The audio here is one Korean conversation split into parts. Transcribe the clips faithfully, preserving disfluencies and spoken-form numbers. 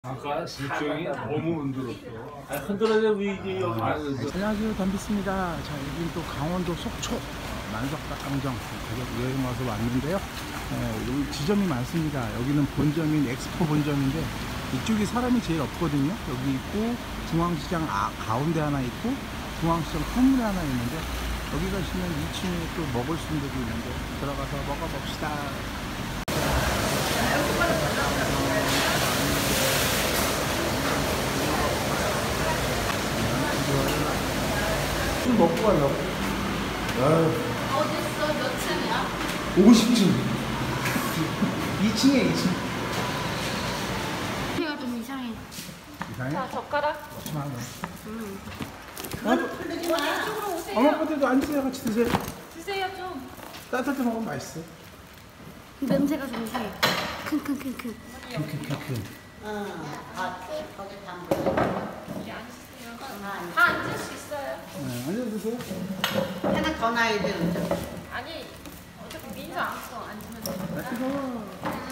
아까 실종이 너무 흔들었어. 아, 흔들어야 위기 여기. 안녕하세요, 담비스입니다. 자, 여기는 또 강원도 속초 만석닭강정 가족 여행 와서 왔는데요. 어, 여기 지점이 많습니다. 여기는 본점인 엑스포 본점인데 이쪽이 사람이 제일 없거든요. 여기 있고 중앙시장 아, 가운데 하나 있고 중앙시장 후문에 하나 있는데 여기 가시면 이 층에 또 먹을 수 있는 데도 있는데 들어가서 먹어봅시다. 좀 먹고 가려고. 어딨어? 몇 층이야? 오십 층. 이 층에 이 층. 피가 좀 이상해. 이상해? 자, 젓가락. 심한 거. 음. 이쪽으로 오세요. 어머니도 앉으세요. 같이 드세요. 드세요 좀. 따뜻할 때 먹으면 맛있어. 냄새가 좀 이상해. 킁킁킁킁. 킁킁킁킁. 거기 담고. 여기 앉으세요. 다 앉을 수 있어요. 네, 앉아 드세요. 하나 더 놔야 되는데. 아니, 어차피 민서 안 써. 앉으면 돼. 아, 뜨거워.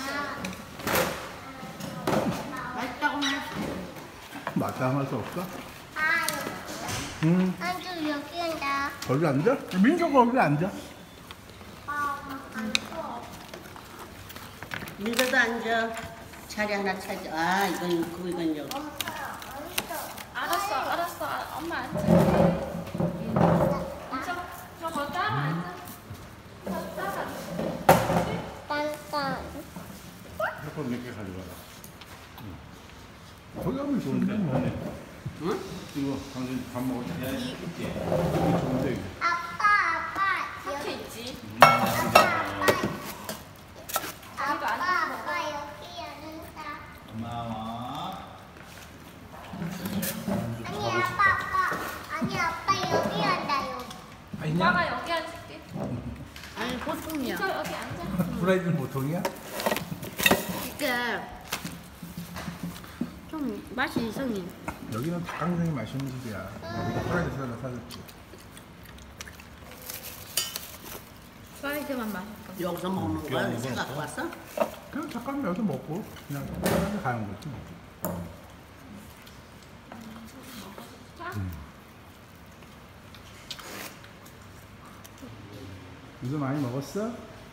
맛있다고 말. 맞다 할 수 없어? 아, 응. 아주 여기 온다. 거기 앉아? 민규가 거기 앉아. 아, 안 써. 민서도 앉아. 자리 하나 찾아. 아, 이건 그 이건 여기. 알았어, 알았어. 아, 엄마 앉아. 저, 저거 따로 앉아. 저 따로 앉아. 딴딴. 조금 늦게 가져가라. 거기 가면 좋은데 뭐. 응? 이거 당신 밥 먹을 때. 이게 좋은데 이거. 아빠, 아빠. 이렇게 여기. 있지. 아빠, 아빠. 아빠, 아빠, 여기 앉는다. 고마워. 아니, 아빠, 아빠. 아니, 아빠, 여기 앉아, 여기. 아니냐? 오빠가 여기 앉을게. 아니, 보통이야. 저 여기 앉아. 프라이드는 보통이야? 이게 좀 맛이 이상해. 여기는 닭강정이 맛있는 집이야. 여기가 프라이드 사다 사줬지. 프라이드만 맛있어. 여기서 먹는 거야? 사 갖고 왔어? 그냥 잠깐 여기서 먹고 그냥 편하게 가는 거지 뭐. 음. 이거 많이 먹었어?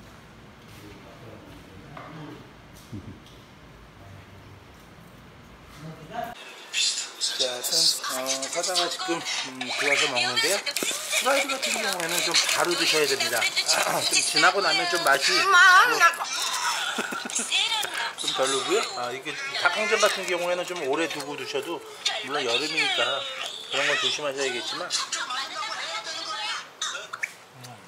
자, 어, 사장은 지금 음, 들어와서 먹는데요. 프라이드 같은 경우에는 좀 바로 드셔야 됩니다. 아, 좀 지나고 나면 좀 맛이 좀 별로고요. 아, 이게 닭강정 같은 경우에는 좀 오래 두고 드셔도 물론 여름이니까 그런 건 조심하셔야겠지만 음,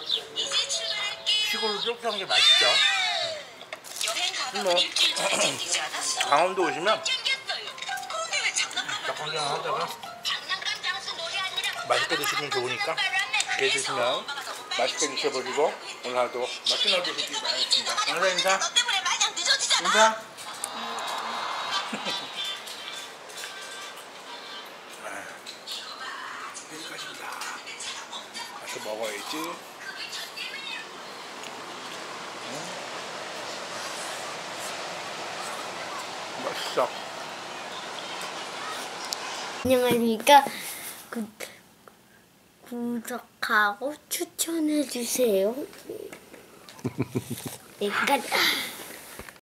시골로 쫄깃한 게 맛있죠. 음, 뭐 강원도 오시면 닭강정 하다가 맛있게 드시면 좋으니까 이렇게 드시면 맛있게 드셔버리고 오늘 하루도 맛있는 하루 되시기 바라겠습니다. 오늘 인사 인사 여기까지입니다. 가서 먹어야지. 음. 맛있어. 안녕하십니까. 구, 구독하고 추천해주세요. 내가